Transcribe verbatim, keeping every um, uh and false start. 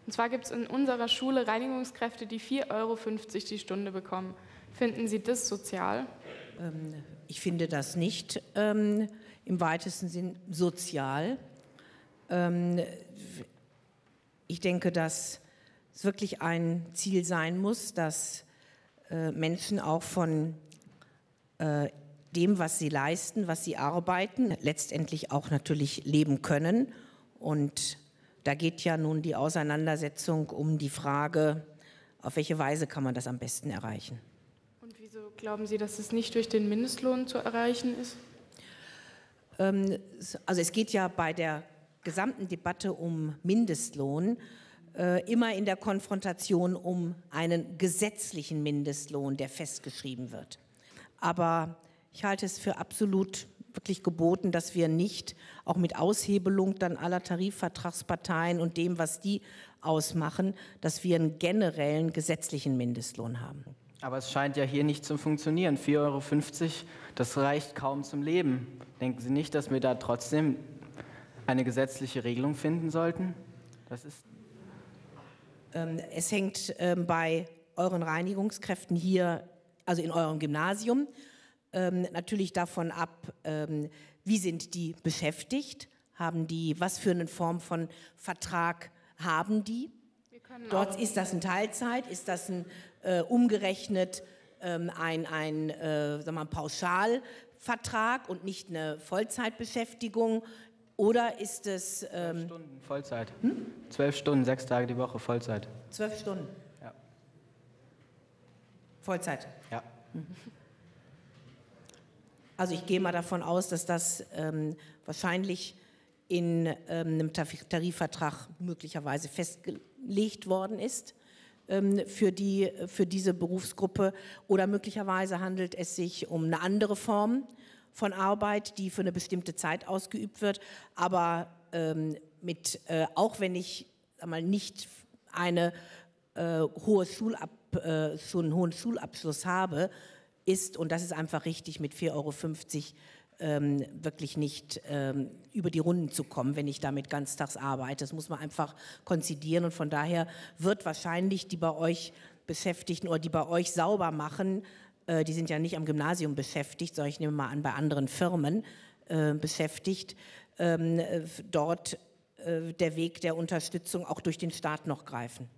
Und zwar gibt es in unserer Schule Reinigungskräfte, die vier Euro fünfzig die Stunde bekommen. Finden Sie das sozial? Ähm, ich finde das nicht ähm, im weitesten Sinn sozial. Ähm, ich denke, dass es wirklich ein Ziel sein muss, dass äh, Menschen auch von äh, dem, was sie leisten, was sie arbeiten, letztendlich auch natürlich leben können. Und da geht ja nun die Auseinandersetzung um die Frage, auf welche Weise kann man das am besten erreichen. Und wieso glauben Sie, dass es nicht durch den Mindestlohn zu erreichen ist? Ähm, also es geht ja bei der gesamten Debatte um Mindestlohn äh, immer in der Konfrontation um einen gesetzlichen Mindestlohn, der festgeschrieben wird. Aber ich halte es für absolut wirklich geboten, dass wir nicht auch mit Aushebelung dann aller Tarifvertragsparteien und dem, was die ausmachen, dass wir einen generellen gesetzlichen Mindestlohn haben. Aber es scheint ja hier nicht zu funktionieren. vier Euro fünfzig, das reicht kaum zum Leben. Denken Sie nicht, dass wir da trotzdem eine gesetzliche Regelung finden sollten? Das ist ähm, es hängt ähm, bei euren Reinigungskräften hier, also in eurem Gymnasium, ähm, natürlich davon ab, ähm, wie sind die beschäftigt? Haben die, was für eine Form von Vertrag haben die? Dort ist das ein Teilzeit, ist das ein äh, umgerechnet ähm, ein, ein, äh, sagen wir mal, Pauschalvertrag und nicht eine Vollzeitbeschäftigung? Oder ist es... Ähm, Zwölf Stunden Vollzeit. Hm? Zwölf Stunden, sechs Tage die Woche Vollzeit. Zwölf Stunden? Ja. Vollzeit? Ja. Also ich gehe mal davon aus, dass das ähm, wahrscheinlich in ähm, einem Tarifvertrag möglicherweise festgelegt worden ist ähm, für, die, für diese Berufsgruppe, oder möglicherweise handelt es sich um eine andere Form von Arbeit, die für eine bestimmte Zeit ausgeübt wird, aber ähm, mit, äh, auch wenn ich sag mal, nicht eine, äh, hohe Schulab, äh, so einen hohen Schulabschluss habe, ist, und das ist einfach richtig, mit vier Euro fünfzig ähm, wirklich nicht ähm, über die Runden zu kommen, wenn ich damit ganztags arbeite. Das muss man einfach konzidieren, und von daher wird wahrscheinlich die bei euch Beschäftigten oder die bei euch sauber machen, äh, die sind ja nicht am Gymnasium beschäftigt, sondern ich nehme mal an, bei anderen Firmen äh, beschäftigt, ähm, dort äh, der Weg der Unterstützung auch durch den Staat noch greifen.